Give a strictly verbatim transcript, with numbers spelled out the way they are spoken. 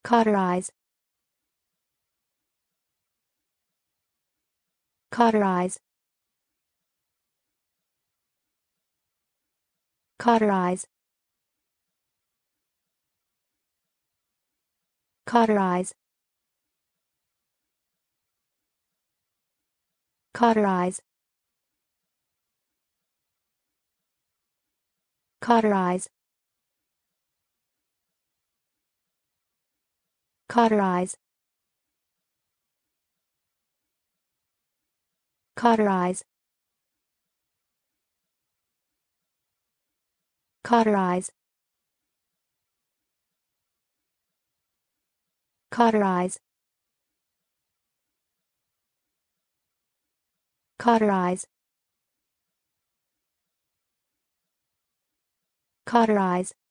cauterize, cauterize, cauterize, cauterize, cauterize, cauterize, cauterize, cauterize, cauterize, cauterize, cauterize, cauterize,